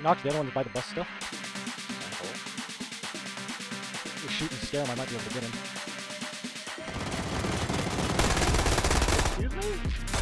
Knocked the other one by the bus still. We shoot and scare him, I might be able to get him. Excuse me?